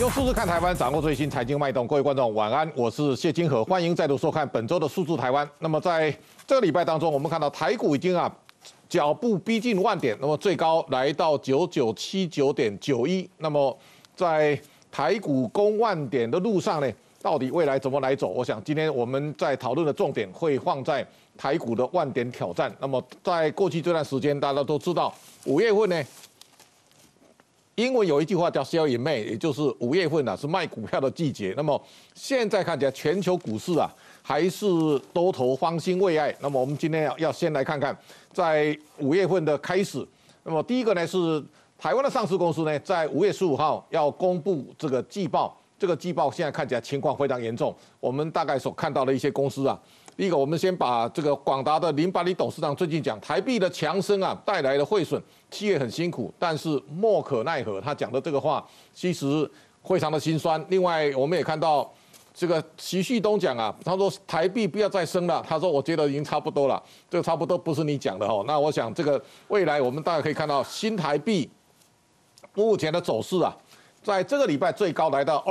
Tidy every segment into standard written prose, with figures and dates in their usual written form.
数字看台湾，掌握最新财经脉动。各位观众，晚安，我是谢金河，欢迎再度收看本周的数字台湾。那么在这个礼拜当中，我们看到台股已经脚步逼近万点，那么最高来到9979.91。那么在台股攻万点的路上呢，到底未来怎么来走？我想今天我们在讨论的重点会放在台股的万点挑战。那么在过去这段时间，大家都知道，5月份呢。英文有一句话叫 "Sell in May"， 也就是5月份是卖股票的季节。那么现在看起来，全球股市还是多头方兴未艾。那么我们今天要先来看看，在5月份的开始。那么第一个呢是台湾的上市公司呢，在5月15号要公布这个季报。这个季报现在看起来情况非常严重。我们大概所看到的一些公司第一个，我们先把这个广达的林百里董事长最近讲，台币的强升带来的汇损，企业很辛苦，但是莫可奈何。他讲的这个话其实非常的心酸。另外，我们也看到这个徐旭东讲他说台币不要再升了，他说我觉得已经差不多了，这个差不多不是你讲的那我想这个未来我们大家可以看到新台币目前的走势在这个礼拜最高来到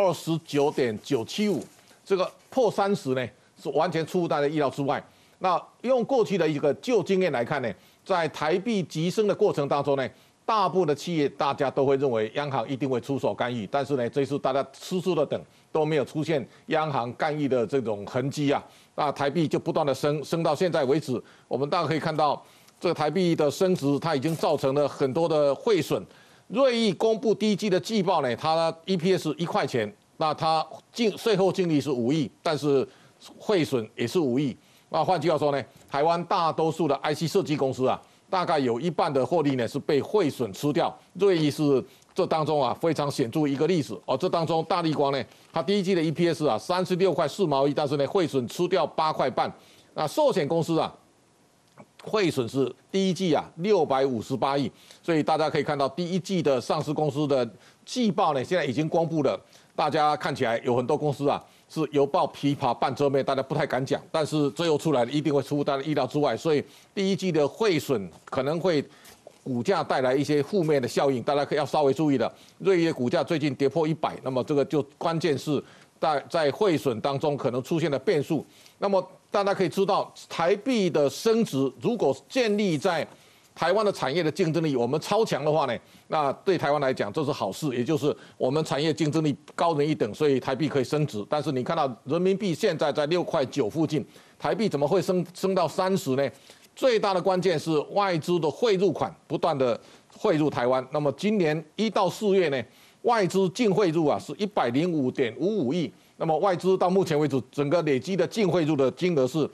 29.975，这个破30呢。是完全出乎大家的意料之外。那用过去的一个旧经验来看呢，在台币急升的过程当中呢，大部分的企业大家都会认为央行一定会出手干预，但是呢，这次大家痴痴的等，都没有出现央行干预的这种痕迹那台币就不断的升到现在为止，我们大家可以看到，这个台币的升值，它已经造成了很多的汇损。瑞昱公布第一季的季报呢，它 EPS 1块钱，那它税后净利是5亿，但是汇损也是5亿。那换句话说呢，台湾大多数的 IC 设计公司大概有一半的获利呢是被汇损吃掉。瑞昱是这当中非常显著一个例子。这当中大立光呢，它第一季的 EPS 36块4毛1，但是呢汇损吃掉8块半。那寿险公司汇损是第一季658亿。所以大家可以看到第一季的上市公司的季报呢，现在已经公布了。大家看起来有很多公司是犹抱琵琶半遮面，大家不太敢讲，但是最后出来的一定会出乎大家意料之外，所以第一季的汇损可能会股价带来一些负面的效应，大家要稍微注意的。瑞昱股价最近跌破100，那么这个就关键是在汇损当中可能出现的变数。那么大家可以知道，台币的升值如果建立在台湾的产业的竞争力我们超强的话呢，那对台湾来讲这是好事，也就是我们产业竞争力高人一等，所以台币可以升值。但是你看到人民币现在在6块9附近，台币怎么会升到30呢？最大的关键是外资的汇入款不断的汇入台湾。那么今年1到4月呢，外资净汇入是105.55亿。那么外资到目前为止整个累积的净汇入的金额是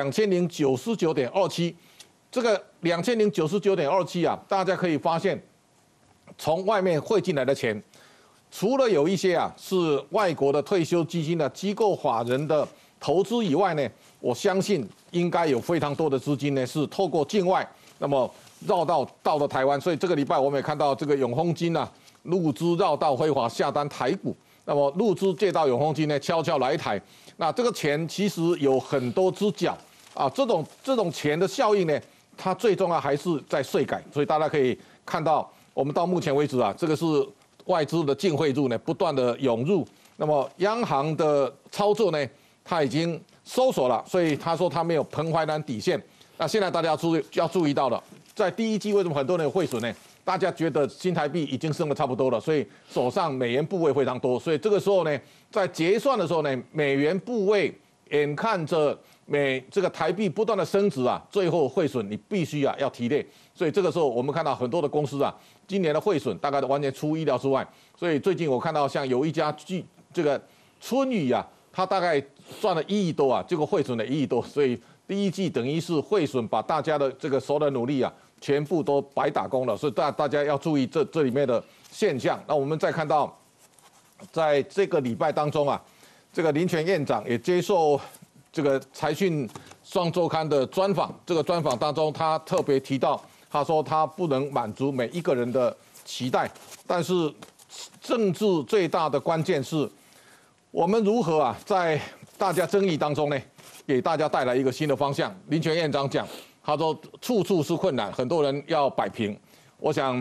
2099.27。这个2099.27大家可以发现，从外面汇进来的钱，除了有一些是外国的退休基金的机构法人的投资以外呢，我相信应该有非常多的资金呢是透过境外，那么到了台湾。所以这个礼拜我们也看到这个永丰金陆资绕道辉华下单台股，那么陆资借到永丰金呢悄悄来台，那这个钱其实有很多只脚这种钱的效应呢。它最重要还是在税改，所以大家可以看到，我们到目前为止这个是外资的净汇入呢不断的涌入，那么央行的操作呢，它已经收手了，所以他说他没有彭淮南底线。那现在大家要注意到了，在第一季为什么很多人有汇损呢？大家觉得新台币已经升得差不多了，所以手上美元部位非常多，所以这个时候呢，在结算的时候呢，美元部位眼看着这个台币不断的升值最后汇损你必须要提列，所以这个时候我们看到很多的公司今年的汇损大概都完全出乎意料之外。所以最近我看到像有一家这个春雨它大概赚了1亿多这个汇损了1亿多，所以第一季等于是汇损把大家的这个所有的努力全部都白打工了，所以大家要注意这里面的现象。那我们再看到，在这个礼拜当中这个林权院长也接受这个财讯双周刊的专访，这个专访当中，他特别提到，他说他不能满足每一个人的期待，但是政治最大的关键是，我们如何在大家争议当中呢，给大家带来一个新的方向。林权院长讲，他说处处是困难，很多人要摆平。我想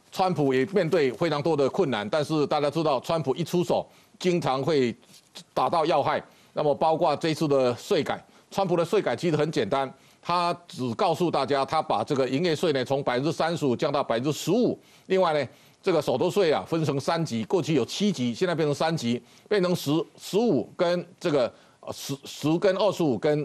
川普也面对非常多的困难，但是大家知道，川普一出手，经常会打到要害。那么包括这次的税改，川普的税改其实很简单，他只告诉大家，他把这个营业税呢从35%降到15%。另外呢，这个所得税啊分成3级，过去有7级，现在变成3级，变成15跟这个10跟25跟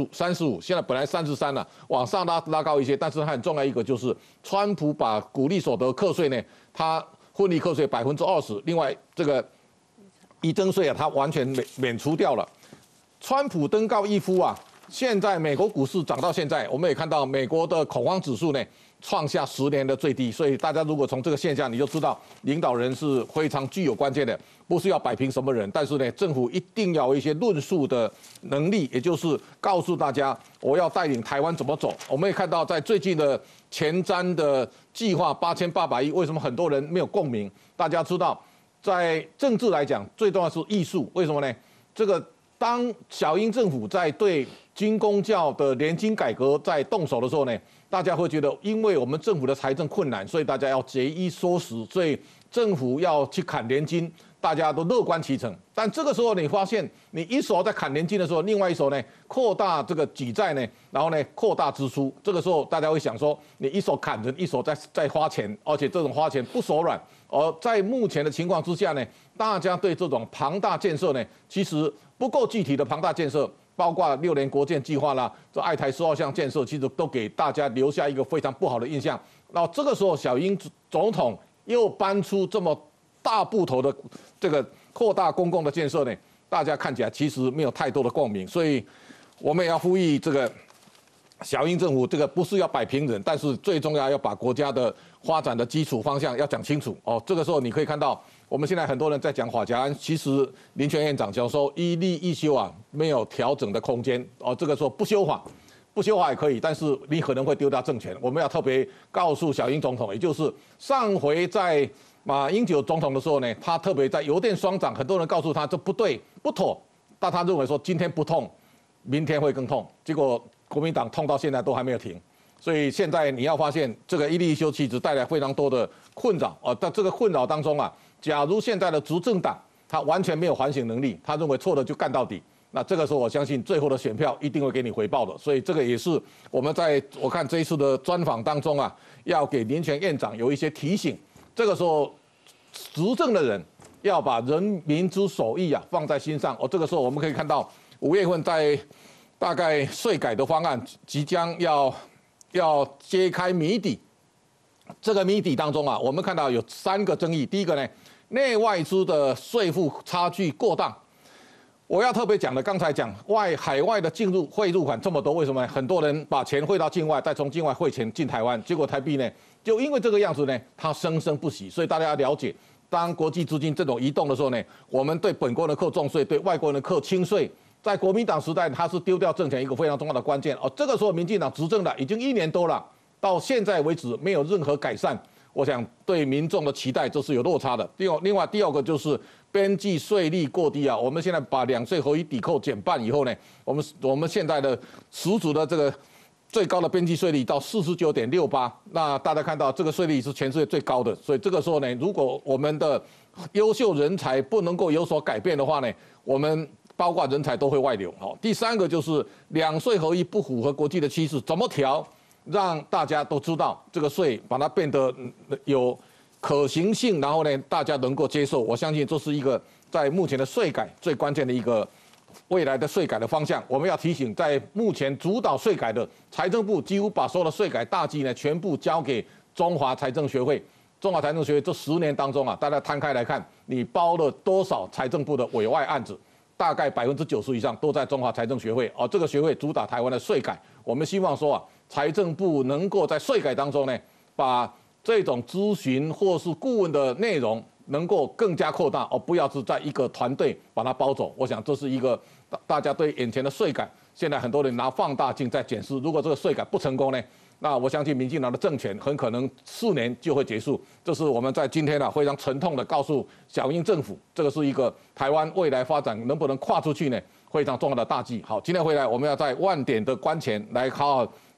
35，现在本来33了，往上拉高一些。但是它很重要一个就是，川普把股利所得课税呢，他混利课税20%，另外这个遗增税啊，他完全免除掉了。川普登高一呼啊，现在美国股市涨到现在，我们也看到美国的恐慌指数呢创下10年的最低。所以大家如果从这个现象，你就知道领导人是非常具有关键的，不是要摆平什么人，但是呢，政府一定要有一些论述的能力，也就是告诉大家我要带领台湾怎么走。我们也看到在最近的前瞻的计划8800亿，为什么很多人没有共鸣？大家知道，在政治来讲，最重要是艺术，为什么呢？这个当小英政府在对军公教的年金改革在动手的时候呢，大家会觉得，因为我们政府的财政困难，所以大家要节衣缩食，所以政府要去砍年金，大家都乐观其成。但这个时候你发现，你一手在砍年金的时候，另外一手呢扩大这个举债呢，然后呢扩大支出。这个时候大家会想说，你一手砍人，一手在花钱，而且这种花钱不手软。而在目前的情况之下呢，大家对这种庞大建设呢，其实不够具体的庞大建设，包括6年国建计划啦，这爱台10号项建设，其实都给大家留下一个非常不好的印象。然后这个时候，小英总统又搬出这么大部头的这个扩大公共的建设呢，大家看起来其实没有太多的共鸣。所以我们也要呼吁这个小英政府，这个不是要摆平人，但是最重要要把国家的发展的基础方向要讲清楚哦。这个时候你可以看到，我们现在很多人在讲法甲案，其实林权院长讲说一例一修啊，没有调整的空间哦。这个时候不修法也可以，但是你可能会丢掉政权。我们要特别告诉小英总统，也就是上回在马英九总统的时候呢，他特别在邮电双涨，很多人告诉他这不对不妥，但他认为说今天不痛，明天会更痛，结果国民党痛到现在都还没有停。所以现在你要发现，这个一例一休其实带来非常多的困扰啊。在这个困扰当中啊，假如现在的执政党他完全没有反省能力，他认为错了就干到底，那这个时候我相信最后的选票一定会给你回报的。所以这个也是我们我看这一次的专访当中啊，要给林权院长有一些提醒。这个时候执政的人要把人民之所欲啊放在心上。这个时候我们可以看到5月份在大概税改的方案即将要揭开谜底。这个谜底当中啊，我们看到有3个争议。第一个呢，内外资的税负差距过大。我要特别讲的，刚才讲海外的汇入款这么多，为什么很多人把钱汇到境外，再从境外汇钱进台湾，结果台币呢，就因为这个样子呢，它生生不息。所以大家要了解，当国际资金这种移动的时候呢，我们对本国人扣重税，对外国人扣轻税。在国民党时代，它是丢掉政权一个非常重要的关键。这个时候民进党执政了已经1年多了，到现在为止没有任何改善。我想对民众的期待这是有落差的。另外第2个就是边际税率过低啊。我们现在把2税合一抵扣减半以后呢，我们现在的实质的这个最高的边际税率到49.68%，那大家看到这个税率是全世界最高的。所以这个时候呢，如果我们的优秀人才不能够有所改变的话呢，我们包括人才都会外流。第3个就是2税合一不符合国际的趋势，怎么调？让大家都知道这个税把它变得有可行性，然后呢，大家能够接受。我相信这是一个在目前的税改最关键的一个未来的税改的方向。我们要提醒，在目前主导税改的财政部几乎把所有的税改大计呢，全部交给中华财政学会。中华财政学会这10年当中啊，大家摊开来看，你包了多少财政部的委外案子？大概90%以上都在中华财政学会。这个学会主打台湾的税改。我们希望说啊，财政部能够在税改当中呢，把这种咨询或是顾问的内容能够更加扩大，而不要是在一个团队把它包走。我想这是一个大家对眼前的税改，现在很多人拿放大镜在检视。如果这个税改不成功呢，那我相信民进党的政权很可能4年就会结束。这是我们在今天非常沉痛的告诉小英政府，这个是一个台湾未来发展能不能跨出去呢，非常重要的大计。好，今天回来我们要在万点的关前来好好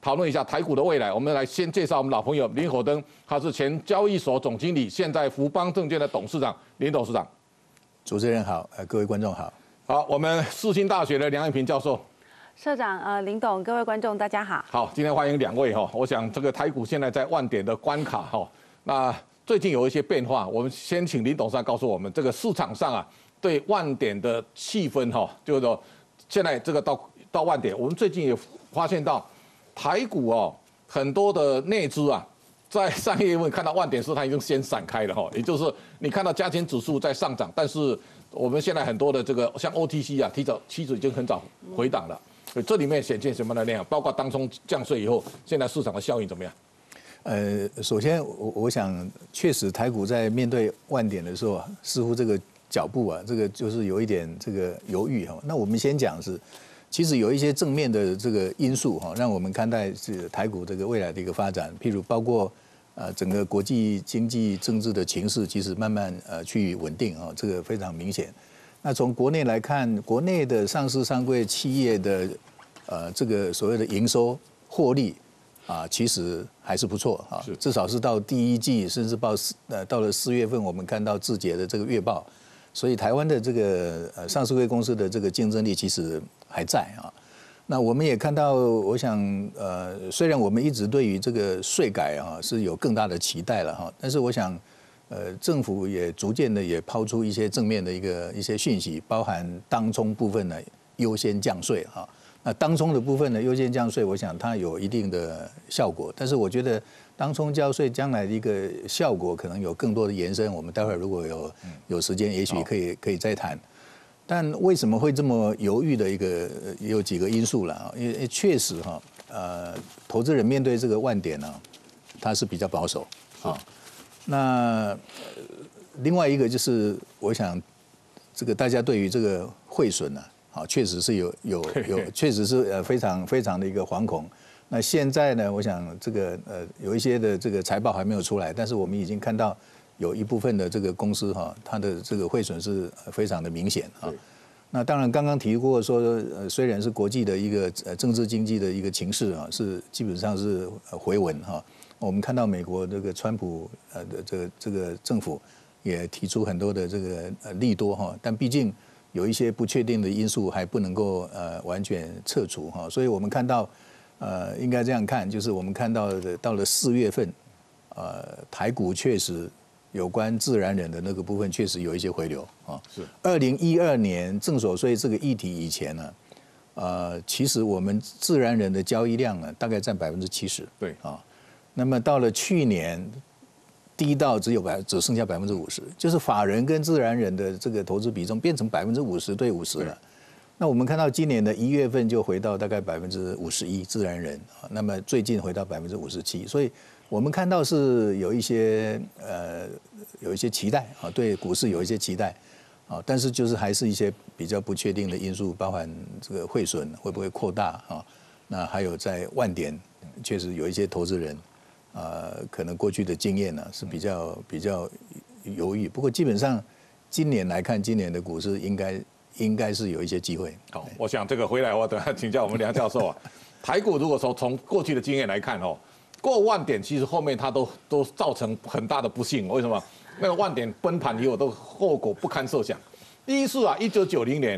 讨论一下台股的未来。我们来先介绍我们老朋友林火登，他是前交易所总经理，现在福邦证券的董事长。林董事长， 主持人好，各位观众好。 好，我们世新大学的梁彦平教授。 社长，林董，各位观众，大家好。 好，今天欢迎2位哈。我想这个台股现在在万点的关卡哈，那最近有一些变化，我们先请林董事长告诉我们，这个市场上啊对万点的气氛哈，就是说现在这个到万点，我们最近也发现到台股哦很多的内资啊，在上一月份看到万点时，它已经先闪开了哈，也就是你看到加权指数在上涨，但是我们现在很多的这个像 OTC 啊，期指已经很早回档了。这里面显现什么的量？包括当冲降税以后，现在市场的效应怎么样？ 首先我想，确实台股在面对万点的时候，似乎这个脚步啊，这个就是有一点这个犹豫哈。那我们先讲是，其实有一些正面的这个因素哈，让我们看待是台股这个未来的一个发展。譬如包括整个国际经济政治的情势，其实慢慢去稳定啊，这个非常明显。那从国内来看，国内的上市上柜企业的这个所谓的营收获利啊，其实还是不错啊，至少是到第一季，甚至到了4月份，我们看到字节的这个月报，所以台湾的这个上市柜公司的这个竞争力其实还在啊。那我们也看到，我想虽然我们一直对于这个税改啊是有更大的期待了哈，但是我想。政府也逐渐的也抛出一些正面的一些讯息，包含当冲部分呢优先降税哈。那当冲的部分呢优先降税，我想它有一定的效果，但是我觉得当冲交税将来的一个效果可能有更多的延伸，我们待会儿如果有时间，也许可以再谈。但为什么会这么犹豫的也有几个因素了啊，因为确实哈，投资人面对这个万点呢，他是比较保守啊。那另外一个就是，我想这个大家对于这个汇损呢，啊，确实是确实是非常的一个惶恐。那现在呢，我想这个有一些的这个财报还没有出来，但是我们已经看到有一部分的这个公司哈，它的这个汇损是非常的明显啊。那当然刚刚提过说，虽然是国际的一个政治经济的一个情势啊，是基本上是回稳哈。我们看到美国这个川普的这个政府也提出很多的这个利多哈，但毕竟有一些不确定的因素还不能够完全撤除哈，所以我们看到应该这样看，就是我们看到的到了4月份，台股确实有关自然人的那个部分确实有一些回流啊。是2012年正所税这个议题以前呢，其实我们自然人的交易量呢大概占70%，对啊。那么到了去年，低到只剩下50%，就是法人跟自然人的这个投资比重变成50%对50了。那我们看到今年的1月份就回到大概51%自然人，那么最近回到57%，所以我们看到是有一些期待啊，对股市有一些期待啊，但是就是还是一些比较不确定的因素，包含这个汇损会不会扩大啊？那还有在万点，确实有一些投资人。可能过去的经验呢是比较犹豫，不过基本上今年来看，今年的股市应该是有一些机会。 好，我想这个回来我等下请教我们梁教授啊。台股如果说从过去的经验来看哦，过万点其实后面它都造成很大的不幸，为什么？那个万点崩盘以后都后果不堪设想。第一次啊，1990年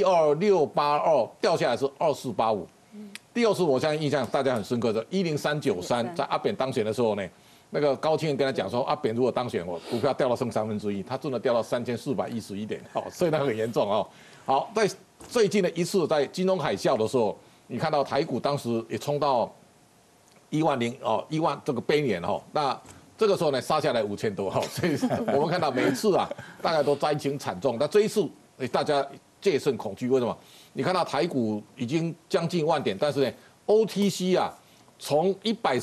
12682掉下来是2485。第二次，我相信印象大家很深刻的10393，在阿扁当选的时候呢，那个高庆跟他讲说，阿扁如果当选，我股票掉到剩1/3，他真的掉到3411点，所以那很严重哦。好，在最近的一次在金融海啸的时候，你看到台股当时也冲到1万这个边缘哦，那这个时候呢杀下来5000多所以我们看到每一次啊，大概都灾情惨重，那这一次大家戒慎恐惧，为什么？你看到台股已经将近万点，但是呢 ，OTC 啊，从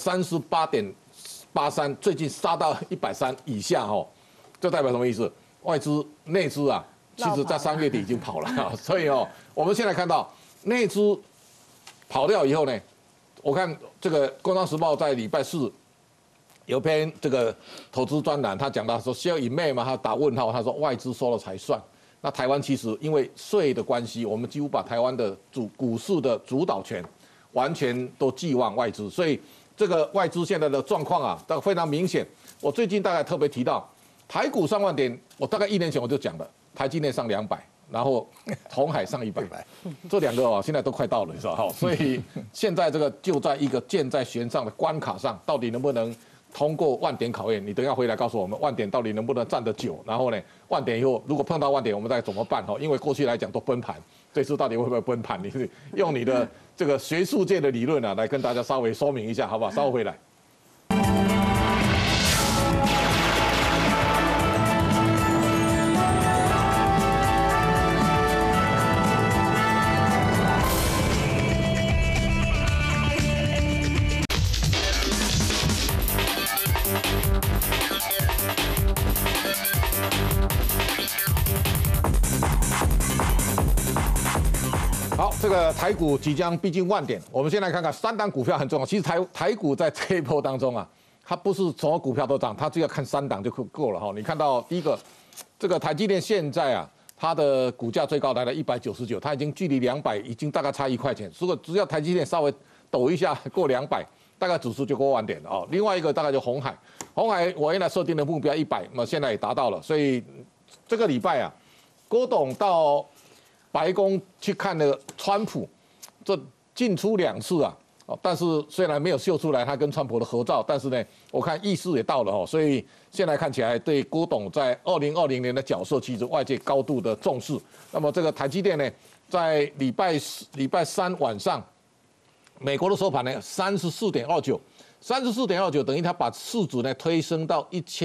138.83最近杀到130以下这代表什么意思？外资、内资啊，其实在3月底已经跑了所以我们现在看到内资跑掉以后呢，我看这个《工商时报》在礼拜4有篇这个投资专栏，他讲到说 ，sell in May 嘛，他打问号，他说外资说了才算。那台湾其实因为税的关系，我们几乎把台湾的股市的主导权， 完全都寄望外资，所以这个外资现在的状况啊，非常明显。我最近大概特别提到，台股上万点，我大概1年前我就讲了，台积电上200，然后鸿海上100，这2个哦，现在都快到了，你知道哈？所以现在这个就在一个箭在弦上的关卡上，到底能不能通过万点考验？你等一下回来告诉我们，万点到底能不能站得久？然后呢，万点以后如果碰到万点，我们再怎么办？哈，因为过去来讲都崩盘，这次到底会不会崩盘？你是用你的这个学术界的理论啊，来跟大家稍微说明一下，好不好？稍后回来。好，这个台股即将逼近万点，我们先来看看3档股票很重要。其实台股在这一波当中啊，它不是所有股票都涨，它只要看3档就够了哈。你看到第一个，这个台积电现在啊，它的股价最高来到199，它已经距离200已经大概差1块钱。如果只要台积电稍微抖一下过200，大概指数就过万点了哦。另外一个大概就鸿海，鸿海我原来设定的目标100，那么现在也达到了，所以这个礼拜啊，郭董到白宫去看了川普，这进出2次啊，但是虽然没有秀出来他跟川普的合照，但是呢，我看意思也到了哦，所以现在看起来对郭董在2020年的角色，其实外界高度的重视。那么这个台积电呢，在礼拜3晚上，美国的收盘呢34.29，34.29等于他把市值呢推升到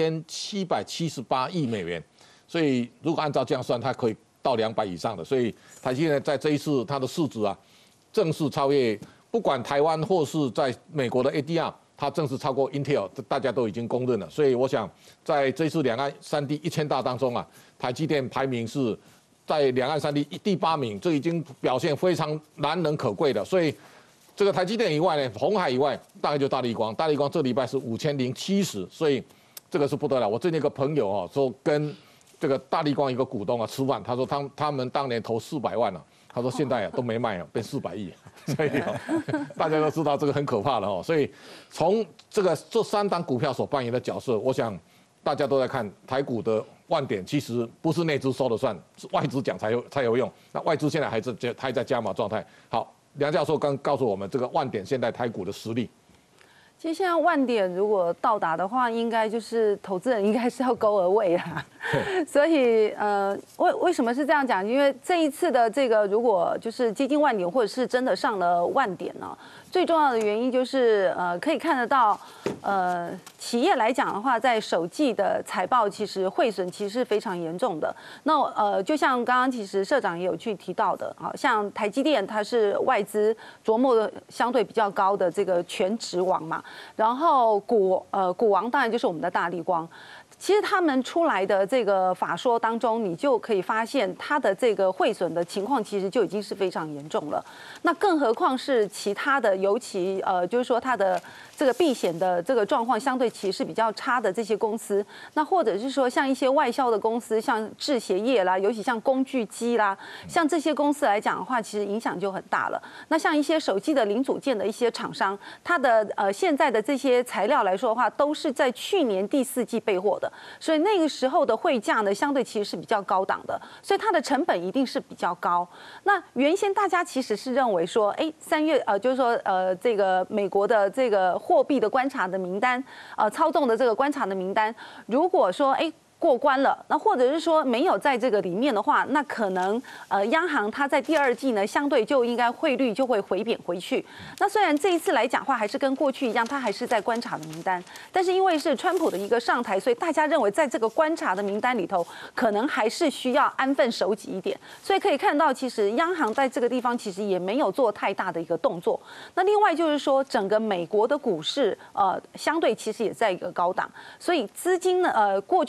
1778亿美元，所以如果按照这样算，它可以到200以上的，所以台积电在这一次它的市值啊，正式超越，不管台湾或是在美国的 ADR， 它正式超过 Intel， 大家都已经公认了。所以我想，在这一次两岸3地1000大当中啊，台积电排名是在两岸3地第8名，这已经表现非常难能可贵的。所以这个台积电以外呢，鸿海以外，大概就大立光，大立光这礼拜是5070，所以这个是不得了。我最近一个朋友啊，说跟这个大立光一个股东啊吃饭，他说他们当年投400万了，他说现在啊都没卖啊，变400亿，所以大家都知道这个很可怕了哦。所以从这3档股票所扮演的角色，我想大家都在看台股的万点，其实不是内资说了算，是外资讲才有用。那外资现在还在加码状态。好，梁教授刚告诉我们这个万点现在台股的实力。 其实现在万点如果到达的话，应该就是投资人应该是要go away啦。所以为什么是这样讲？因为这一次的这个如果就是接近万点，或者是真的上了万点呢，最重要的原因就是可以看得到，企业来讲的话，在首季的财报其实汇损其实是非常严重的。那就像刚刚其实社长也有去提到的，像台积电它是外资琢磨的相对比较高的这个全职王嘛。然后股王当然就是我们的大立光，其实他们出来的这个法说当中，你就可以发现它的这个汇损的情况其实就已经是非常严重了。那更何况是其他的，尤其就是说它的这个避险的这个状况相对其实是比较差的这些公司，那或者是说像一些外销的公司，像制鞋业啦，尤其像工具机啦，像这些公司来讲的话，其实影响就很大了。那像一些手机的零组件的一些厂商，它的现在的这些材料来说的话，都是在去年第4季备货的，所以那个时候的汇价呢，相对其实是比较高档的，所以它的成本一定是比较高。那原先大家其实是认为说，3月就是说这个美国的这个货币的观察的名单，操纵的这个观察的名单，如果说过关了，那或者是说没有在这个里面的话，那可能央行它在第2季呢，相对就应该汇率就会回贬回去。那虽然这一次来讲话还是跟过去一样，它还是在观察的名单，但是因为是川普的一个上台，所以大家认为在这个观察的名单里头，可能还是需要安分守己一点。所以可以看到，其实央行在这个地方其实也没有做太大的一个动作。那另外就是说，整个美国的股市相对其实也在一个高档，所以资金呢过去来讲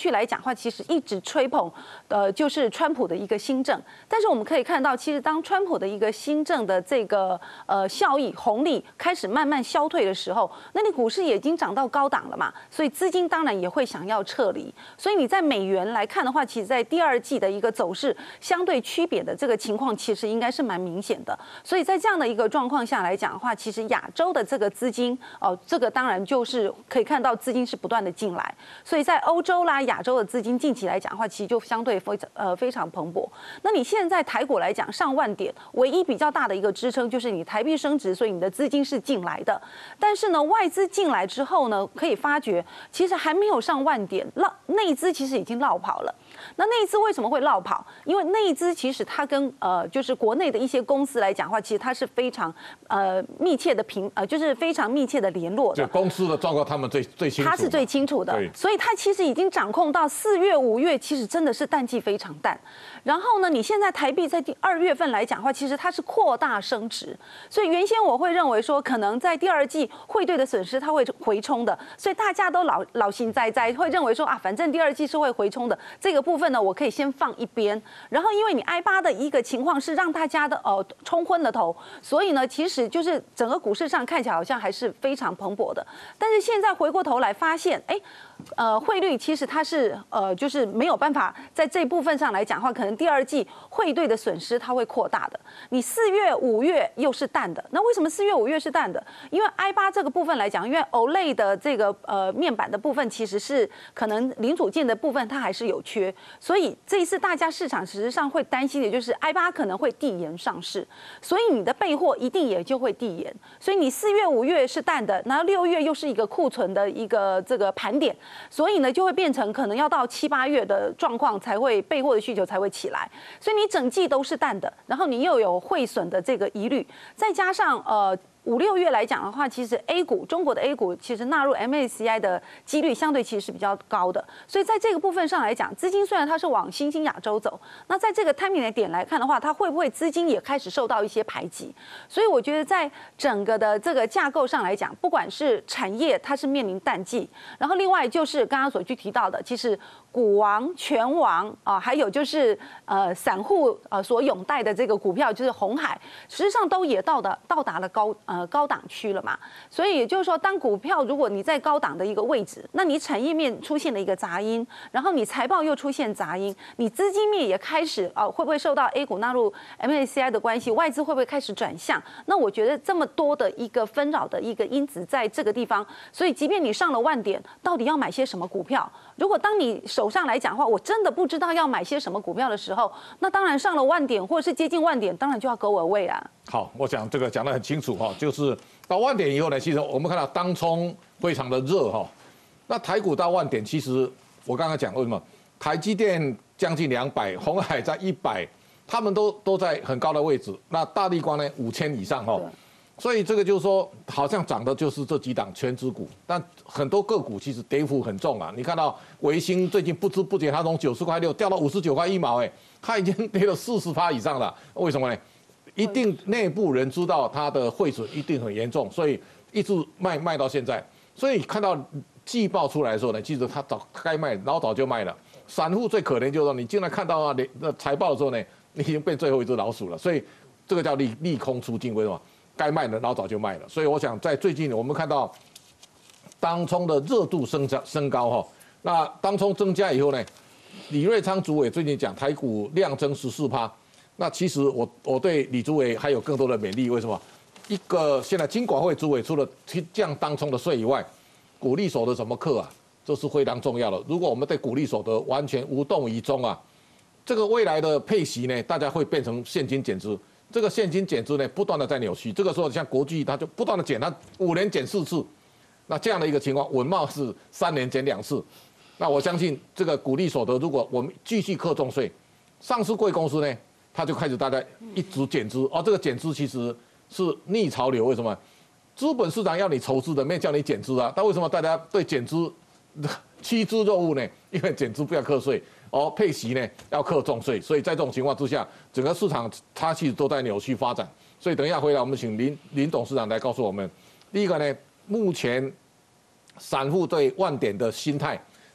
话，其实一直吹捧，就是川普的一个新政。但是我们可以看到，其实当川普的一个新政的这个效益红利开始慢慢消退的时候，那你股市也已经涨到高档了嘛，所以资金当然也会想要撤离。所以你在美元来看的话，其实在第二季的一个走势相对区别的这个情况，其实应该是蛮明显的。所以在这样的一个状况下来讲的话，其实亚洲的这个资金这个当然就是可以看到资金是不断的进来，所以在欧洲啦、亚洲的资金近期来讲的话，其实就相对非常蓬勃。那你现在台股来讲上万点，唯一比较大的一个支撑就是你台币升值，所以你的资金是进来的。但是呢，外资进来之后呢，可以发觉其实还没有上万点，内资其实已经落跑了。那内资为什么会落跑？因为内资其实它跟就是国内的一些公司来讲的话，其实它是非常密切的就是非常密切的联络的。 就公司的状况，他们最清楚。 他是最清楚的，所以他其实已经掌控到4月、5月，其实真的是淡季非常淡。然后呢，你现在台币在第2月份来讲的话，其实它是扩大升值，所以原先我会认为说，可能在第2季汇兑的损失它会回冲的，所以大家都老心哉哉，会认为说啊，反正第2季是会回冲的，这个部分呢，我可以先放一边。然后因为你I8的一个情况是让大家的冲昏了头，所以呢，其实就是整个股市上看起来好像还是非常蓬勃的。但是现在回过头来发现，汇率其实它是就是没有办法在这部分上来讲的话，可能第2季汇兑的损失它会扩大的。你4月、5月又是淡的，那为什么4月、5月是淡的？因为I8这个部分来讲，因为 OLED 的这个面板的部分其实是可能零组件的部分它还是有缺，所以这一次大家市场实质上会担心的就是 I8可能会递延上市，所以你的备货一定也就会递延，所以你4月、5月是淡的，然后6月又是一个库存的一个这个盘点。所以呢，就会变成可能要到7、8月的状况才会备货的需求才会起来，所以你整季都是淡的，然后你又有汇损的这个疑虑，再加上5、6月来讲的话，其实 A 股中国的 A 股其实纳入 MSCI 的几率相对其实是比较高的，所以在这个部分上来讲，资金虽然它是往新兴亚洲走，那在这个 timing 的点来看的话，它会不会资金也开始受到一些排挤？所以我觉得在整个的这个架构上来讲，不管是产业它是面临淡季，然后另外就是刚刚所提到的，其实股王、权王啊，还有就是散户所拥戴的这个股票，就是鸿海，实际上都也到达了高档区了嘛。所以也就是说，当股票如果你在高档的一个位置，那你产业面出现了一个杂音，然后你财报又出现杂音，你资金面也开始会不会受到 A 股纳入 MSCI 的关系，外资会不会开始转向？那我觉得这么多的一个纷扰的一个因子在这个地方，所以即便你上了万点，到底要买些什么股票？如果当你手上来讲的话，我真的不知道要买些什么股票的时候，那当然上了万点或者是接近万点，当然就要go away啊。 好，我想这个讲得很清楚哈，就是到万点以后呢，其实我们看到当冲非常的热哈。那台股到万点，其实我刚刚讲为什么台积电将近200，鸿海在100，他们都在很高的位置。那大立光呢5000以上哈。所以这个就是说，好像涨的就是这几档全指股，但很多个股其实跌幅很重啊。你看到微星最近不知不觉它从90块6掉到59块1毛，它已经跌了40%以上了。为什么呢？一定内部人知道它的汇损一定很严重，所以一直卖到现在。所以看到季报出来的时候呢，其实它早该卖，老早就卖了。散户最可怜就是说，你竟然看到财报的时候呢，你已经变最后一只老鼠了。所以这个叫利空出尽，为什么？该卖的老早就卖了，所以我想在最近我们看到当冲的热度升高哈。那当冲增加以后呢，李瑞昌主委最近讲台股量增14%，那其实我对李主委还有更多的勉励，为什么？一个现在金管会主委除了降当冲的税以外，股利所得怎么课啊？这是非常重要的。如果我们对股利所得完全无动于衷啊，这个未来的配息呢，大家会变成现金减资。这个现金减资呢，不断的在扭曲。这个时候，像国巨，它就不断的减，它5年减4次。那这样的一个情况，文茂是3年减2次。那我相信这个股利所得，如果我们继续课重税，上市贵公司呢，它就开始大家一直减资。这个减资其实是逆潮流。为什么？资本市场要你筹资的，没叫你减资啊。但为什么大家对减资趋之若鹜呢？因为减资不要课税。配息呢要课重税，所以在这种情况之下，整个市场它其实都在扭曲发展。所以等一下回来，我们请林董事长来告诉我们，第一个呢，目前散户对万点的心态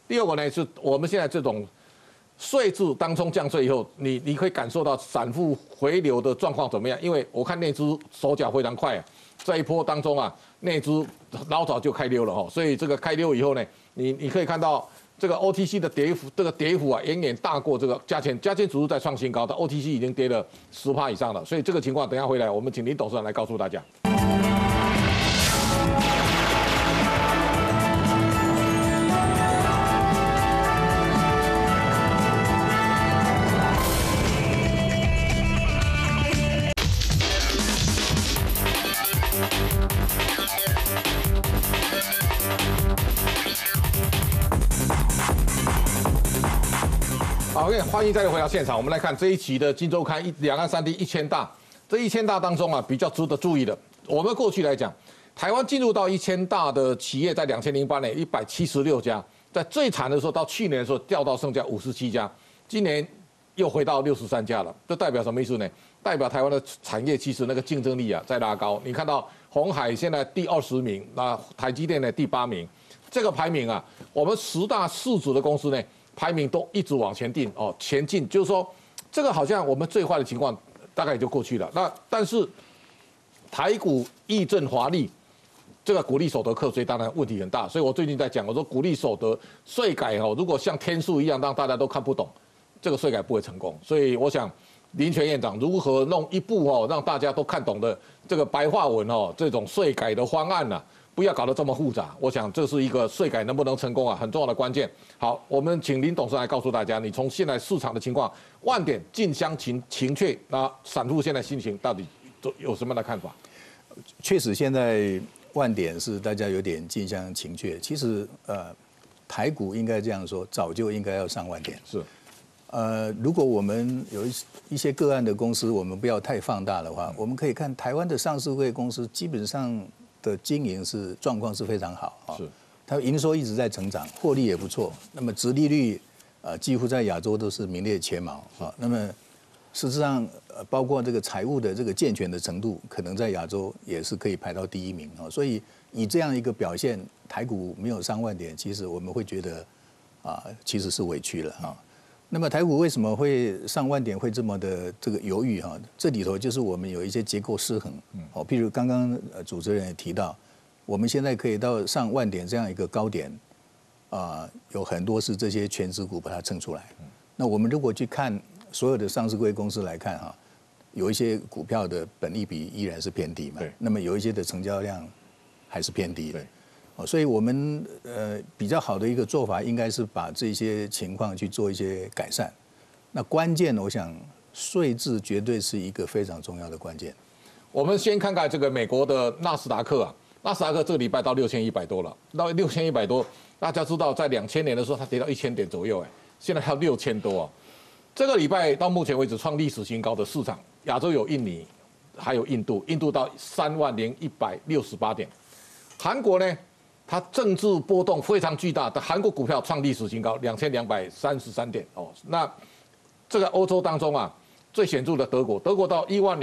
第二个呢是我们现在这种税制当中降税以后，你可以感受到散户回流的状况怎么样？因为我看内资手脚非常快啊，这一波当中啊，内资老早就开溜了哈，所以这个开溜以后呢，你可以看到这个 OTC 的跌幅，这个跌幅啊远远大过这个加权指数在创新高，但 OTC 已经跌了10%以上了，所以这个情况等一下回来我们请林董事长来告诉大家。好 ，OK， 欢迎再度回到现场。我们来看这一期的《今周刊》两岸三地1000大，这1000大当中啊，比较值得注意的，我们过去来讲，台湾进入到1000大的企业，在2008年176家，在最惨的时候，到去年的时候掉到剩下57家，今年又回到63家了。这代表什么意思呢？代表台湾的产业其实那个竞争力啊在拉高。你看到鸿海现在第20名，那台积电呢第8名，这个排名啊，我们10大市值的公司呢。排名都一直往前进哦，前进就是说，这个好像我们最坏的情况大概也就过去了。那但是台股议政华丽，这个股利所得课税当然问题很大。所以我最近在讲，我说股利所得税改哦，如果像天数一样让大家都看不懂，这个税改不会成功。所以我想林全院长如何弄一部哦让大家都看懂的这个白话文哦，这种税改的方案呢？不要搞得这么复杂，我想这是一个税改能不能成功啊，很重要的关键。好，我们请林董事长来告诉大家，你从现在市场的情况，万点近乡情怯，那散户现在心情到底有什么样的看法？ 确实，现在万点是大家有点近乡情怯。其实台股应该这样说，早就应该要上万点。 是。 如果我们有一些个案的公司，我们不要太放大的话，我们可以看台湾的上市柜公司基本上的经营状况是非常好啊，是，它营收一直在成长，获利也不错，那么殖利率几乎在亚洲都是名列前茅啊。那么事实上包括这个财务的这个健全的程度，可能在亚洲也是可以排到第1名啊。所以以这样一个表现，台股没有上万点，其实我们会觉得其实是委屈了啊。那么台股为什么会上万点会这么的这个犹豫哈？这里头就是我们有一些结构失衡，譬如刚刚主持人也提到，我们现在可以到上万点这样一个高点，有很多是这些全指股把它撑出来。那我们如果去看所有的上市柜公司来看哈，有一些股票的本益比依然是偏低嘛，那么有一些的成交量还是偏低的。所以我们比较好的一个做法，应该是把这些情况去做一些改善。那关键，我想税制绝对是一个非常重要的关键。 我们先看看这个美国的纳斯达克啊，纳斯达克这个礼拜到6100多了，到6100多，大家知道在2000年的时候它跌到1000点左右，现在到6000多啊。这个礼拜到目前为止创历史新高的市场，亚洲有印尼，还有印度，印度到30168点，韩国呢？它政治波动非常巨大的韩国股票创历史新高2233点哦。那这个欧洲当中啊，最显著的德国到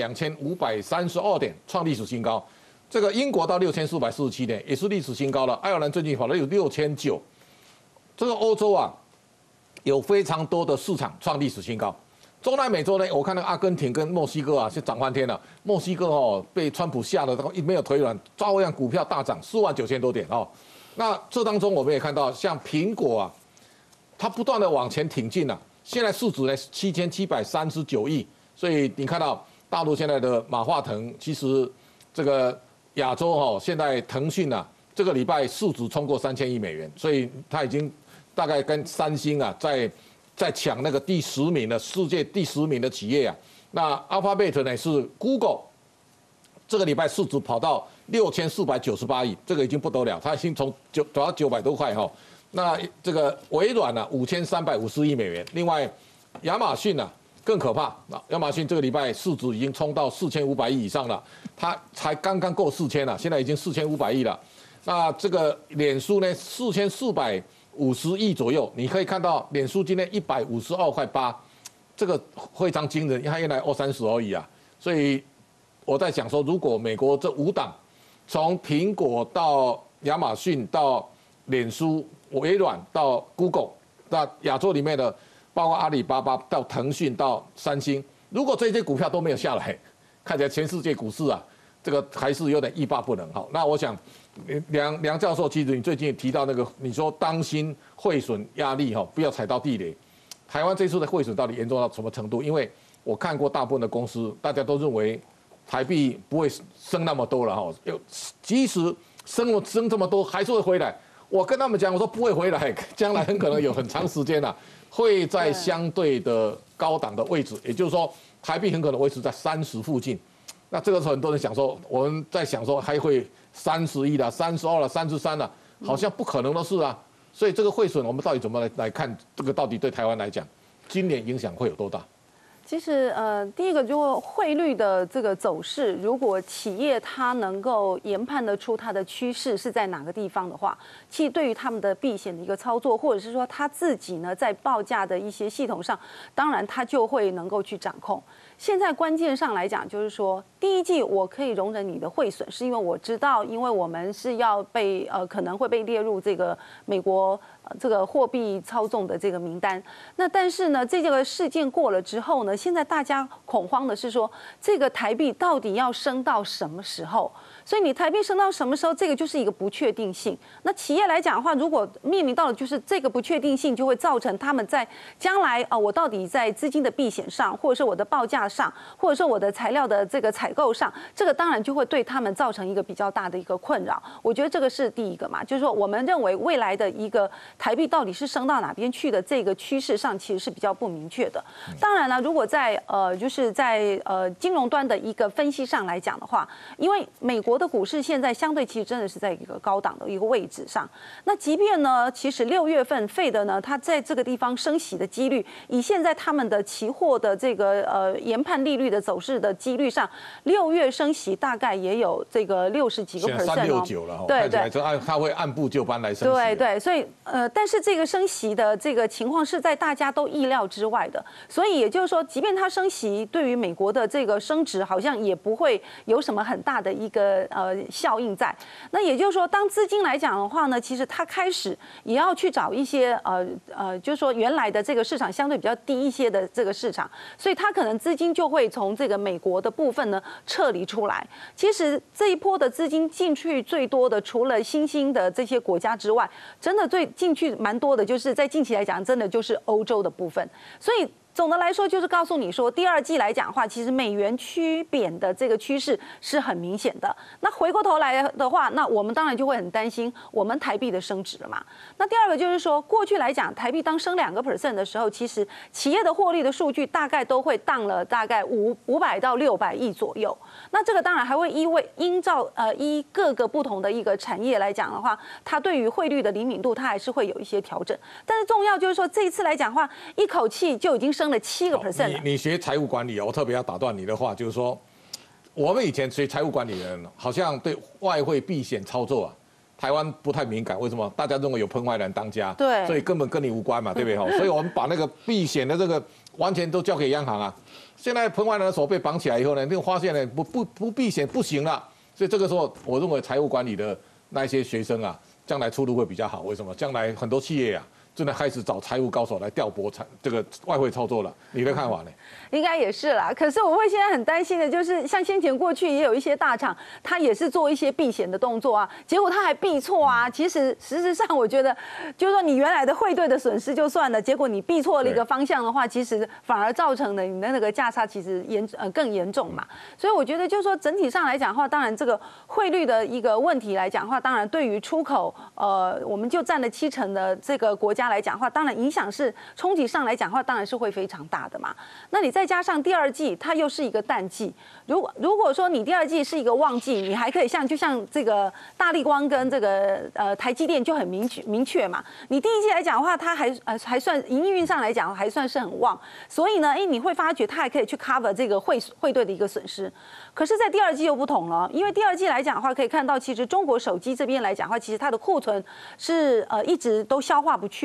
12532点创历史新高。这个英国到6447点也是历史新高了。爱尔兰最近跑了有6900。这个欧洲啊，有非常多的市场创历史新高。中南美洲呢，我看那个阿根廷跟墨西哥啊，是涨翻天了。墨西哥哦，被川普吓得没有腿软，照样股票大涨49000多点哦。那这当中我们也看到，像苹果啊，它不断的往前挺进了，现在市值呢7739亿。所以你看到大陆现在的马化腾，其实这个亚洲哦，现在腾讯啊，这个礼拜市值冲过3000亿美元，所以它已经大概跟三星啊在抢那个第10名的世界第10名的企业啊。那 Alphabet 呢是 Google， 这个礼拜市值跑到6498亿，这个已经不得了，它已经走到900多块哈。那这个微软呢5350亿美元，另外亚马逊呢更可怕，亚马逊这个礼拜市值已经冲到4500亿以上了，它才刚刚过4000了，现在已经4500亿了。那这个脸书呢4450亿左右，你可以看到脸书今天152.8，这个非常惊人，因为它原来20-30而已啊。所以我在想说，如果美国这5档，从苹果到亚马逊到脸书微软到 Google， 那亚洲里面的包括阿里巴巴到腾讯到三星，如果这些股票都没有下来，看起来全世界股市啊，这个还是有点欲罢不能。好，那我想梁教授，其实你最近也提到那个，你说当心汇损压力哈，不要踩到地雷。台湾这次的汇损到底严重到什么程度？因为我看过大部分的公司，大家都认为台币不会升那么多了哈，即使升这么多，还是会回来。我跟他们讲，我说不会回来，将来很可能有很长时间啊，会在相对的高档的位置，也就是说，台币很可能维持在30附近。那这个时候很多人想说，我们在想说还会31了、32了、33了，好像不可能的事啊。所以这个汇损，我们到底怎么来看？这个到底对台湾来讲，今年影响会有多大？ 其实第一个就是汇率的这个走势，如果企业它能够研判得出它的趋势是在哪个地方的话，其实对于他们的避险的一个操作，或者是说他自己呢在报价的一些系统上，当然他就会能够去掌控。现在关键上来讲，就是说第一季我可以容忍你的汇损，是因为我知道，因为我们是要被可能会被列入这个美国这个货币操纵的这个名单。那但是呢，这个事件过了之后呢，现在大家恐慌的是说，这个台币到底要升到什么时候？所以你台币升到什么时候，这个就是一个不确定性。那企业来讲的话，如果面临到的就是这个不确定性，就会造成他们在将来我到底在资金的避险上，或者是我的报价上，或者说我的材料的这个采购上，这个当然就会对他们造成一个比较大的一个困扰。我觉得这个是第一个嘛，就是说我们认为未来的一个台币到底是升到哪边去的这个趋势上，其实是比较不明确的。当然了，如果在就是在金融端的一个分析上来讲的话，因为美国的股市现在相对其实真的是在一个高档的一个位置上。那即便呢，其实6月份Fed呢，它在这个地方升息的几率，以现在他们的期货的这个研判利率的走势的几率上，6月升息大概也有这个60几个%哦。 369了， 对对， 它会按部就班来升息。 对对，所以但是这个升息的这个情况是在大家都意料之外的，所以也就是说，即便它升息，对于美国的这个升值好像也不会有什么很大的一个效应在。那也就是说，当资金来讲的话呢，其实它开始也要去找一些就是说原来的这个市场相对比较低一些的这个市场，所以它可能资金就会从这个美国的部分呢撤离出来。其实这一波的资金进去最多的，除了新兴的这些国家之外，真的最进去蛮多的，就是在近期来讲，真的就是欧洲的部分。所以总的来说，就是告诉你说，第二季来讲的话，其实美元趋贬的这个趋势是很明显的。那回过头来的话，那我们当然就会很担心我们台币的升值了嘛。那第二个就是说，过去来讲，台币当升2% 的时候，其实企业的获利的数据大概都会荡了大概500到600亿左右。那这个当然还会依各个不同的一个产业来讲的话，它对于汇率的灵敏度，它还是会有一些调整。但是重要就是说，这一次来讲的话，一口气就已经升了7%了。 你学财务管理我特别要打断你的话，就是说，我们以前学财务管理的人，好像对外汇避险操作啊，台湾不太敏感。为什么？大家认为有彭淮南当家， 对， 所以根本跟你无关嘛，对不对？所以我们把那个避险的这个完全都交给央行啊。现在彭淮南的手被绑起来以后呢，就发现呢不避险不行了。所以这个时候，我认为财务管理的那些学生啊，将来出路会比较好。为什么？将来很多企业啊，真的开始找财务高手来调拨这个外汇操作了。你的看法呢？ 应该也是啦。可是我会现在很担心的就是，像先前过去也有一些大厂，他也是做一些避险的动作啊，结果他还避错啊。其实事实上，我觉得就是说，你原来的汇兑的损失就算了，结果你避错了一个方向的话，其实反而造成了你的那个价差其实更严重嘛。所以我觉得就是说，整体上来讲的话，当然这个汇率的一个问题来讲的话，当然对于出口我们就占了70%的这个国家来讲的话，当然影响是冲击上来讲的话，当然是会非常大的嘛。那你再加上第二季它又是一个淡季，如果说你第二季是一个旺季，你还可以就像这个大立光跟这个台积电就很明确嘛。你第一季来讲的话，它还算营运上来讲还算是很旺，所以呢，你会发觉它还可以去 cover 这个汇兑的一个损失。可是，在第二季又不同了，因为第二季来讲的话，可以看到其实中国手机这边来讲的话，其实它的库存是一直都消化不去的。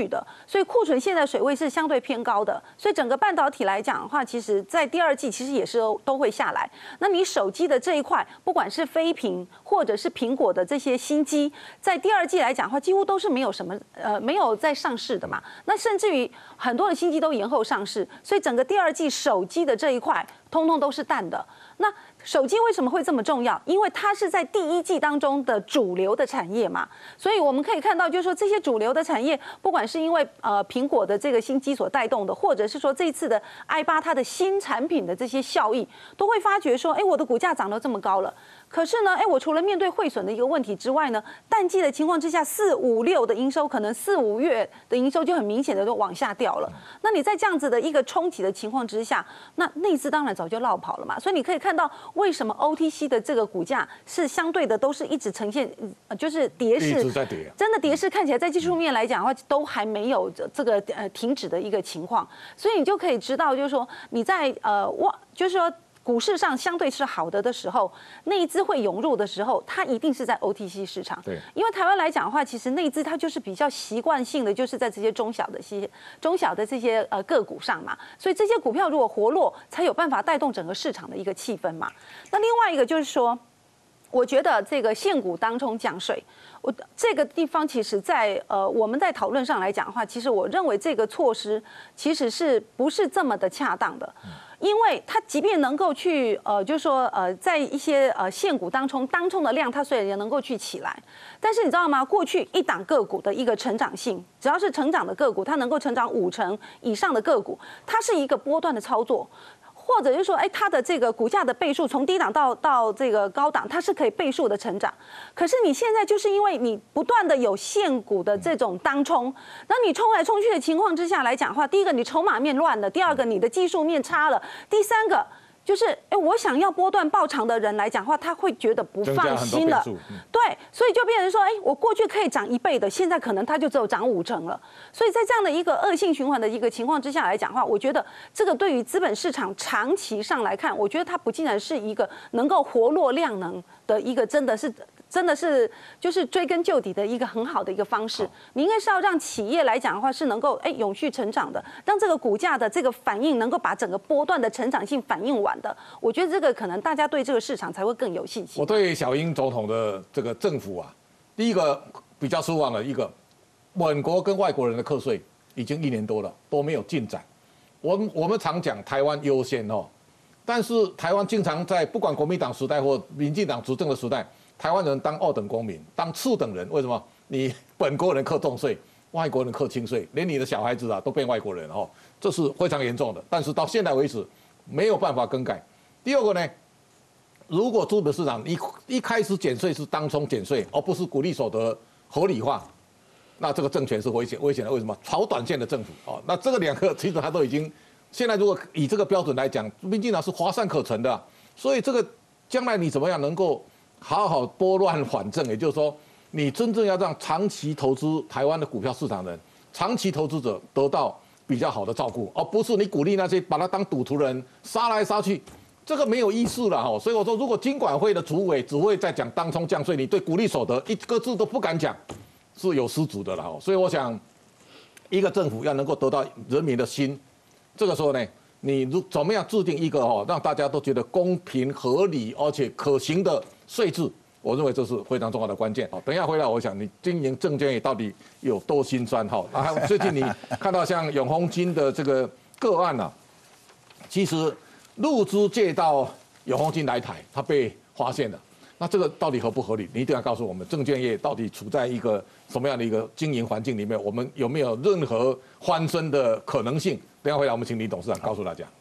的，所以库存现在水位是相对偏高的，所以整个半导体来讲的话，其实在第二季其实也是都会下来。那你手机的这一块，不管是非屏或者是苹果的这些新机，在第二季来讲的话，几乎都是没有什么没有在上市的嘛。那甚至于很多的新机都延后上市，所以整个第二季手机的这一块，通通都是淡的。那手机为什么会这么重要？因为它是在第一季当中的主流的产业嘛，所以我们可以看到，就是说这些主流的产业，不管是因为苹果的这个新机所带动的，或者是说这一次的i8它的新产品的这些效益，都会发觉说，哎，我的股价涨得这么高了。可是呢，哎，我除了面对汇损的一个问题之外呢，淡季的情况之下，4、5、6的营收可能4、5月的营收就很明显的都往下掉了。那你在这样子的一个冲击的情况之下，那内资当然早就落跑了嘛。所以你可以看到为什么 OTC 的这个股价是相对的都是一直呈现就是跌势， 一直在跌， 真的跌势看起来在技术面来讲的话，都还没有这个停止的一个情况。所以你就可以知道，就是说你在就是说。股市上相对是好的时候，内资会涌入的时候，它一定是在 OTC 市场。 对， 因为台湾来讲的话，其实内资它就是比较习惯性的，就是在这些中小的这些个股上嘛。所以这些股票如果活络，才有办法带动整个市场的一个气氛嘛。那另外一个就是说，我觉得这个现股当冲降税，这个地方其实在我们在讨论上来讲的话，其实我认为这个措施其实是不是这么的恰当的。因为它即便能够去就是说在一些现股当冲的量，它虽然也能够去起来，但是你知道吗？过去一档个股的一个成长性，只要是成长的个股，它能够成长5成以上的个股，它是一个波段的操作。或者就是说，哎，它的这个股价的倍数从低档到这个高档，它是可以倍数的成长。可是你现在就是因为你不断的有现股的这种当冲，那你冲来冲去的情况之下来讲的话，第一个你筹码面乱了，第二个你的技术面差了，第三个就是，哎，我想要波段爆长的人来讲的话，他会觉得不放心了。对，所以就变成说，哎，我过去可以涨1倍的，现在可能它就只有涨5成了。所以在这样的一个恶性循环的一个情况之下来讲的话，我觉得这个对于资本市场长期上来看，我觉得它不竟然是一个能够活络量能的一个真的是就是追根究底的一个很好的一个方式。你应该是要让企业来讲的话是能够永续成长的，让这个股价的这个反应能够把整个波段的成长性反应完的。我觉得这个可能大家对这个市场才会更有信心。 我对小英总统的这个政府啊，第一个比较失望的一个，本国跟外国人的课税已经1年多了都没有进展。我们常讲台湾优先哦，但是台湾经常在不管国民党时代或民进党执政的时代，台湾人当2等公民，当次等人。为什么？你本国人课重税，外国人课轻税，连你的小孩子啊都变外国人哦，这是非常严重的。但是到现在为止没有办法更改。第二个呢，如果资本市场一开始减税是当冲减税，而不是鼓励所得合理化，那这个政权是危险的。为什么？炒短线的政府哦，那这个2个其实它都已经，现在如果以这个标准来讲，民进党是乏善可陈的，所以这个将来你怎么样能够好好拨乱反正？也就是说，你真正要让长期投资台湾的股票市场的人，长期投资者得到比较好的照顾，而不是你鼓励那些把他当赌徒的人杀来杀去。这个没有意思了哈，所以我说，如果金管会的主委只会在讲当冲降税，你对鼓励所得一个字都不敢讲，是有失足的了哈。所以我想，一个政府要能够得到人民的心，这个时候呢，你怎么样制定一个让大家都觉得公平合理而且可行的税制，我认为这是非常重要的关键。好，等一下回来，我想你经营证券业到底有多辛酸哈？啊，最近你看到像永丰金的这个个案啊，其实入资借到永丰金来台，它被发现了。那这个到底合不合理？你一定要告诉我们，证券业到底处在一个什么样的一个经营环境里面？我们有没有任何翻身的可能性？等一下回来，我们请李董事长告诉大家。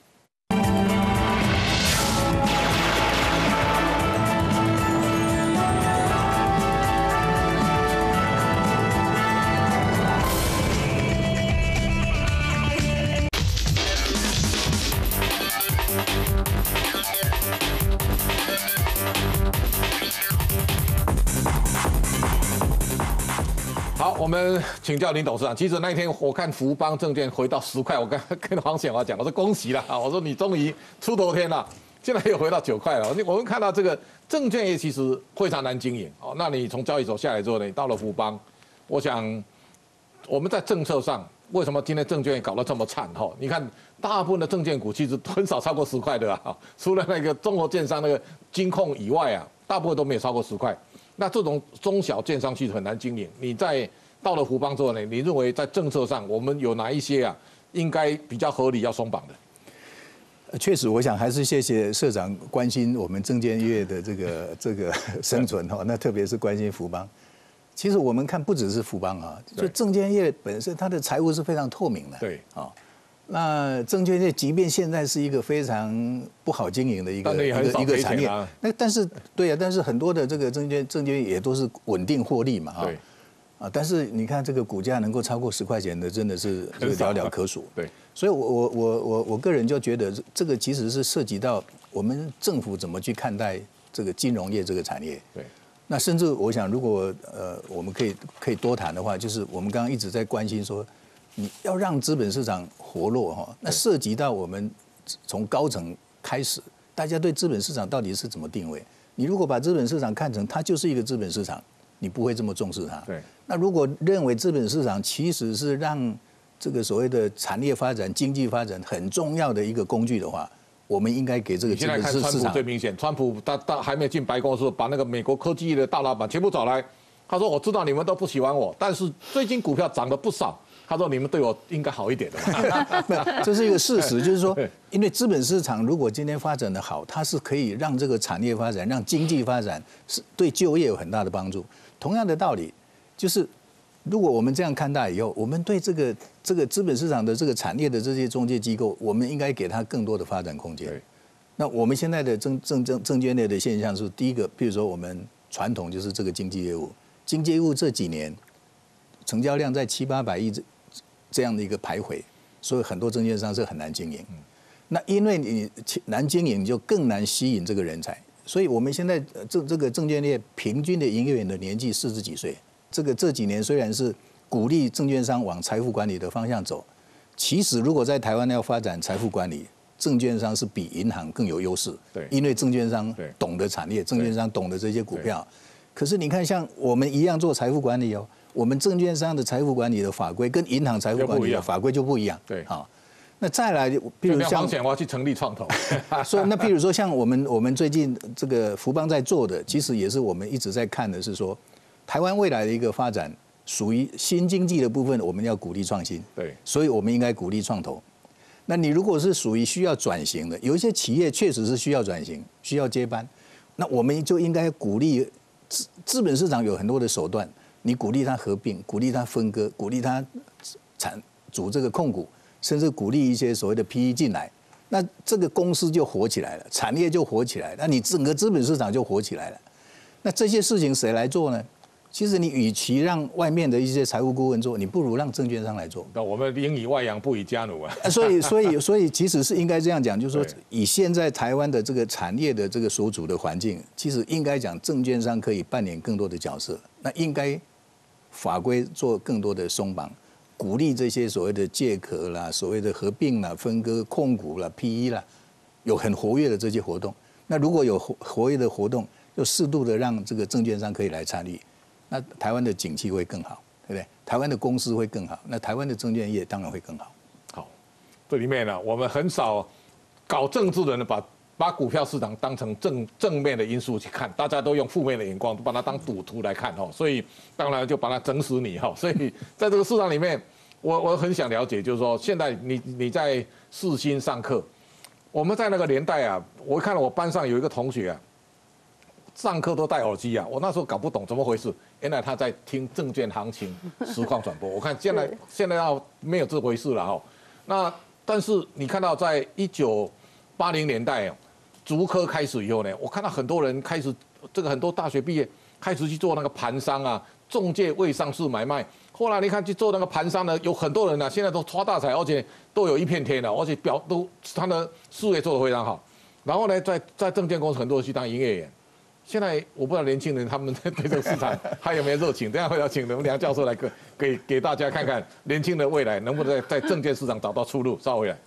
好，我们请教林董事长。其实那一天我看福邦证券回到10块，我跟黄显华讲，我说恭喜了啊！我说你终于出头天了，现在又回到9块了。我们看到这个证券业其实非常难经营哦。那你从交易所下来之后呢，你到了福邦，我想我们在政策上为什么今天证券搞得这么惨？哈，你看大部分的证券股其实很少超过10块的啊，除了那个中国建商那个金控以外啊，大部分都没有超过10块。那这种中小建商其实很难经营。你在到了福邦之后呢，你认为在政策上我们有哪一些啊，应该比较合理要松绑的？ 确实，我想还是谢谢社长关心我们证券业的这个生存哈。那特别是关心福邦。其实我们看不只是福邦啊，就证券业本身它的财务是非常透明的。 对啊， 那证券业即便现在是一个非常不好经营的一个产业，那但是对啊，但是很多的这个证券业也都是稳定获利嘛， 对。 但是你看这个股价能够超过10块钱的，真的是寥寥可数。 对， 所以我个人就觉得这个其实是涉及到我们政府怎么去看待这个金融业这个产业。 对， 那甚至我想，如果我们可以多谈的话，就是我们刚刚一直在关心说，你要让资本市场活络哈，那涉及到我们从高层开始，大家对资本市场到底是怎么定位？你如果把资本市场看成它就是一个资本市场，你不会这么重视它。 对。 那如果认为资本市场其实是让这个所谓的产业发展、经济发展很重要的一个工具的话，我们应该给这个资本市场。 现在看川普最明显，川普他还没进白宫的时候，把那个美国科技业的大老板全部找来，他说：“我知道你们都不喜欢我，但是最近股票涨了不少。”他说：“你们对我应该好一点的。” 这是一个事实，就是说，因为资本市场如果今天发展的好，它是可以让这个产业发展、让经济发展，是对就业有很大的帮助。同样的道理，就是如果我们这样看待以后，我们对这个资本市场的这个产业的这些中介机构，我们应该给它更多的发展空间。那我们现在的证券类的现象是，第一个，譬如说我们传统就是这个经纪业务，经纪业务这几年成交量在700-800亿这样的一个徘徊，所以很多证券商是很难经营。那因为你难经营，你就更难吸引这个人才。所以我们现在这个证券业平均的营业员的年纪40几岁，这几年虽然是鼓励证券商往财富管理的方向走，其实如果在台湾要发展财富管理，证券商是比银行更有优势。 对， 因为证券商懂得产业，证券商懂得这些股票。可是你看，像我们一样做财富管理哦，我们证券商的财富管理的法规跟银行财富管理的法规就不一样。对，好。那再来，比如像我要去成立创投， 所以那譬如说像我们最近这个福邦在做的，其实也是我们一直在看的是说，台湾未来的一个发展属于新经济的部分，我们要鼓励创新， 对， 所以我们应该鼓励创投。那你如果是属于需要转型的，有一些企业确实是需要转型，需要接班，那我们就应该鼓励资本市场有很多的手段，你鼓励它合并，鼓励它分割，鼓励它组这个控股。甚至鼓励一些所谓的 PE 进来，那这个公司就活起来了，产业就活起来了，那你整个资本市场就活起来了。那这些事情谁来做呢？其实你与其让外面的一些财务顾问做，你不如让证券商来做。 那我们应以外扬，不以家奴啊。 所以其实是应该这样讲，就是说以现在台湾的这个产业的这个所处的环境，其实应该讲证券商可以扮演更多的角色，那应该法规做更多的松绑。鼓励这些所谓的借壳啦、所谓的合并啦、分割、控股啦、PE 啦，有很活跃的这些活动。那如果有活跃的活动，就适度的让这个证券商可以来参与，那台湾的景气会更好，对不对？台湾的公司会更好，那台湾的证券业当然会更好。 好，这里面呢，我们很少搞政治的人把股票市场当成正面的因素去看，大家都用负面的眼光，都把它当赌徒来看哈，所以当然就把它整死你哈。所以在这个市场里面，我很想了解，就是说现在你在世新上课，我们在那个年代啊，我看到我班上有一个同学啊，上课都戴耳机啊，我那时候搞不懂怎么回事，原来他在听证券行情实况转播。我看现在要没有这回事了哈。那但是你看到在1980年代竹科开始以后呢，我看到很多人开始很多大学毕业开始去做那个盘商啊，中介未上市买卖。后来你看去做那个盘商呢，有很多人啊，现在都发大财，而且都有一片天了，而且他的事业做得非常好。然后呢，在证券公司很多人去当营业员。现在我不知道年轻人他们对这个市场还有没有热情，等一下会要请梁教授来给大家看看年轻的未来能不能在证券市场找到出路。稍后回来。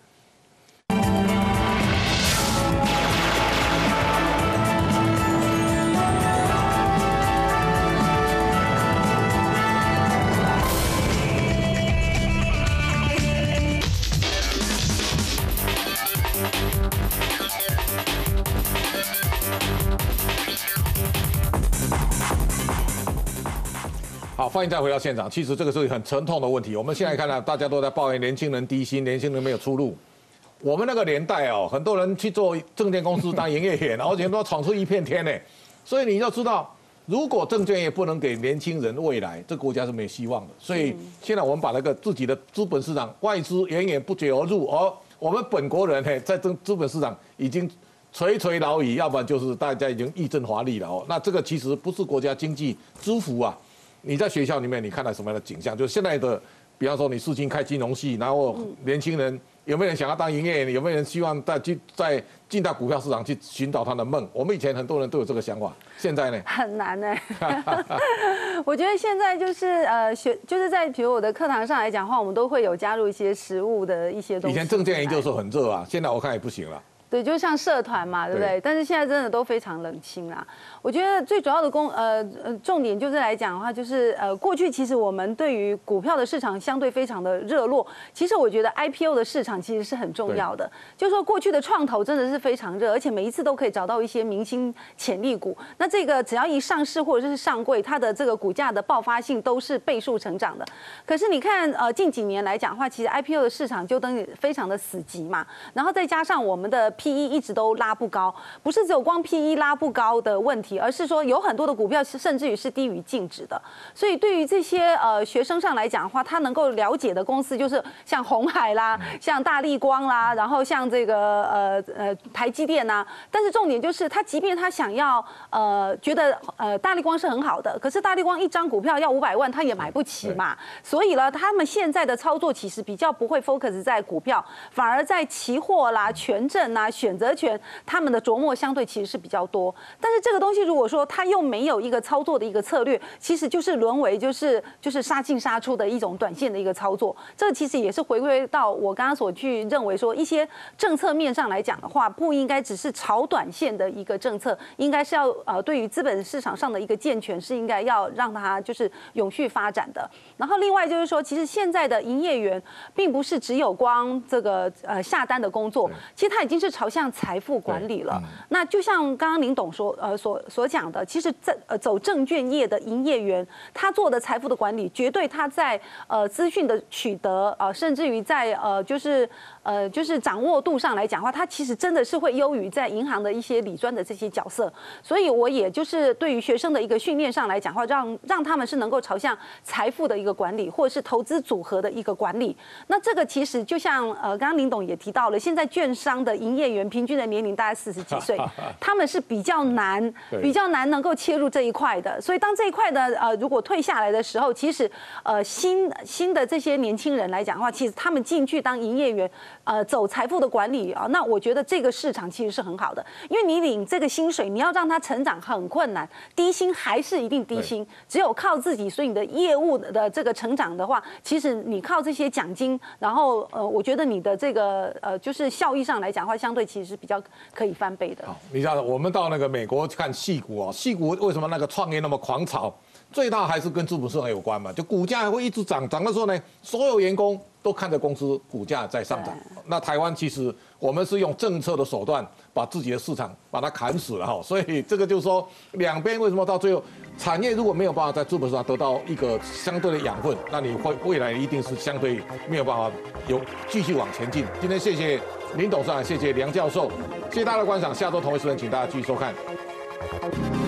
好，欢迎再回到现场。其实这个是很沉痛的问题。我们现在看到大家都在抱怨年轻人低薪，年轻人没有出路。我们那个年代哦，很多人去做证券公司当营业员，而且都闯出一片天呢。所以你要知道，如果证券业不能给年轻人未来，这个国家是没有希望的。所以现在我们把那个自己的资本市场外资源源不绝而入，而我们本国人在资本市场已经垂垂老矣，要不然就是大家已经益振华丽了哦。那这个其实不是国家经济之福啊。你在学校里面你看到什么样的景象？就是现在的，比方说你世新开金融系，然后年轻人有没有人想要当营业员？有没有人希望在进到股票市场去寻找他的梦？我们以前很多人都有这个想法，现在呢？ 很难呢。我觉得现在就是就是在比如我的课堂上来讲的话，我们都会有加入一些实务的一些东西。 以前证券研究所很热啊，现在我看也不行了。 对，就像社团嘛，对不对？但是现在真的都非常冷清啦。我觉得最主要的重点就是来讲的话，就是过去其实我们对于股票的市场相对非常的热络。其实我觉得 IPO 的市场其实是很重要的，就是说过去的创投真的是非常热，而且每一次都可以找到一些明星潜力股。那这个只要一上市或者是上柜，它的这个股价的爆发性都是倍数成长的。可是你看近几年来讲的话，其实 IPO 的市场就等于非常的死寂嘛，然后再加上我们的PE 一直都拉不高，不是只有光 PE 拉不高的问题，而是说有很多的股票甚至于是低于净值的。所以对于这些学生上来讲的话，他能够了解的公司就是像鸿海啦、像大立光啦，然后像这个台积电呐。但是重点就是他即便他想要觉得大立光是很好的，可是大立光一张股票要500万，他也买不起嘛。所以呢，他们现在的操作其实比较不会 focus 在股票，反而在期货啦、权证啦、选择权，他们的琢磨相对其实是比较多。但是这个东西如果说他又没有一个操作的一个策略，其实就是沦为就是杀进杀出的一种短线的一个操作。这个其实也是回归到我刚刚所去认为说，一些政策面上来讲的话，不应该只是炒短线的一个政策，应该是要对于资本市场上的一个健全是应该要让它就是永续发展的。然后另外就是说，其实现在的营业员并不是只有光这个下单的工作，其实他已经是朝向财富管理了。那就像刚刚林董所讲的，其实走证券业的营业员，他做的财富的管理，绝对他在资讯的取得甚至于在就是掌握度上来讲的话，他其实真的是会优于在银行的一些理专的这些角色。所以我也就是对于学生的一个训练上来讲的话，让他们是能够朝向财富的一个管理，或者是投资组合的一个管理。那这个其实就像刚刚林董也提到了，现在券商的营业员平均的年龄大概40几岁，他们是比较难能够切入这一块的。所以当这一块的如果退下来的时候，其实新的这些年轻人来讲的话，其实他们进去当营业员，走财富的管理啊，那我觉得这个市场其实是很好的，因为你领这个薪水，你要让它成长很困难，低薪还是一定低薪，只有靠自己，所以你的业务的这个成长的话，其实你靠这些奖金，然后我觉得你的这个就是效益上来讲的话，相对其实是比较可以翻倍的。 你知道，我们到那个美国看矽谷啊，矽谷为什么那个创业那么狂潮？最大还是跟资本市场有关嘛，就股价会一直涨，涨的时候呢，所有员工都看着公司股价在上涨。那台湾其实我们是用政策的手段把自己的市场把它砍死了哈，所以这个就是说两边为什么到最后产业如果没有办法在资本市场得到一个相对的养分，那你未来一定是相对没有办法继续往前进。今天谢谢林董事长，谢谢梁教授，谢谢大家的观赏，下周同一时间请大家继续收看。